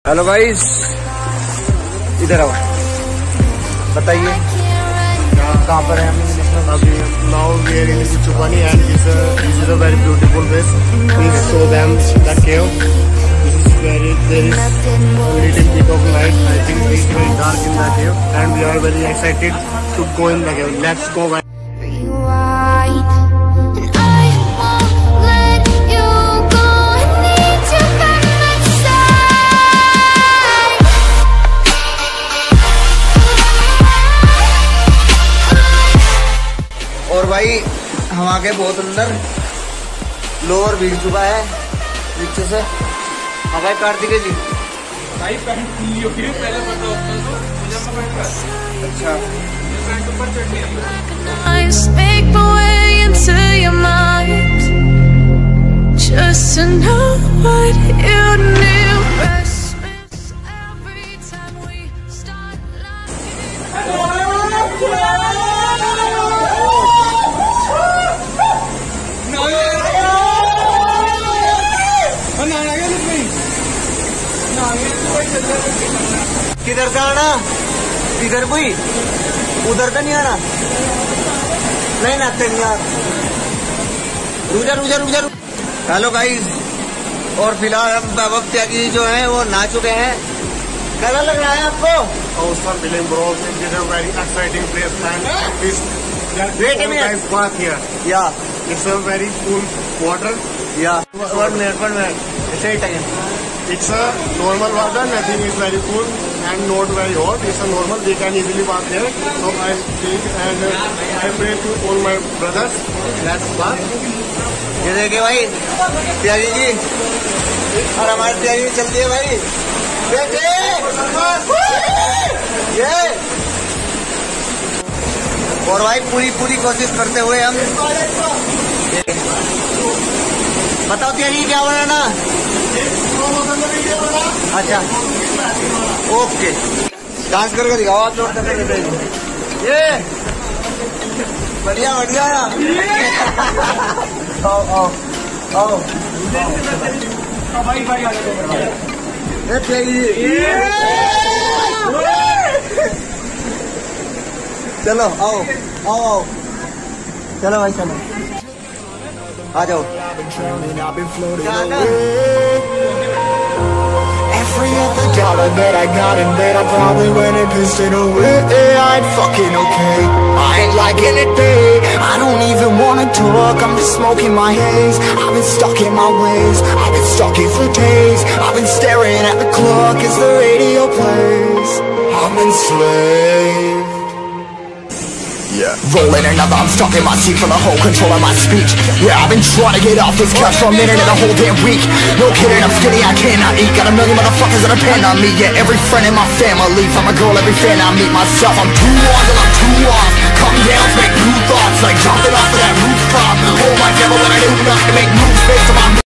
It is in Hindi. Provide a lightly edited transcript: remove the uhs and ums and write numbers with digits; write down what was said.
हेलो गाइस, इधर आओ, बताइए कहाँ पर है हम अभी? Now we are in Chupani and this is a very beautiful place. Please show them the cave. This is very, there is a little bit of light. I think it is very dark in the cave and we are very excited to go in the cave. Let's go guys. और भाई हम आ गए बहुत अंदर, लोअर भीग चुका है नीचे से। हाँ भाई कार्तिकेय जी, भाई पैंट खुली होती है पहले पता होता। अच्छा पैंट ऊपर चढ़नी किधर से आना? इधर कोई उधर तो नहीं आना? नहीं नाते नहीं यार, रुक जा। हेलो गाइस, और फिलहाल हम वैभव त्यागी जो हैं वो नहा चुके हैं। कैसा लग रहा है आपको? Awesome feeling, bro. It is a very exciting place and this. Wait a minute. Guys, bath here. Yeah. It's a very cool water. Yeah. One minute. Say it again. It's a normal water. Nothing is very cool and not very hot. It's a normal. We can easily bath here. So I think and I pray to all my brothers. Let's bath. ये देखिए भाई त्यागी जी, और हमारे त्यागी जी चलती है भाई। देखिए ये, और भाई पूरी कोशिश करते हुए हम। बताओ त्यागी क्या बनाना? अच्छा ओके, डांस करके दिखाओ आप लोग। ये बढ़िया आओ भाई आ चलो आओ चलो भाई चलो आ जाओ। Every other dollar that I got in bed, I probably went and pissed it away. I ain't fucking okay, I ain't liking it, babe. I don't even wanna talk, I'm just smoking my haze. I've been stuck in my ways, I've been stuck here for days. I've been staring at the clock as the radio plays. I'm enslaved. Yeah. Rolling another, I'm stuck in my seat for the whole control of my speech. Yeah, I've been trying to get off this couch for a minute and a whole damn week. No kidding, I'm skinny, I cannot eat. Got a million motherfuckers that depend on me. Yeah, every friend in my family, from a girl, every fan I meet myself. I'm too on till I'm too off. Come down to make new thoughts, like jumping off of that rooftop. Oh my devil, when I do nothing to make moves based on my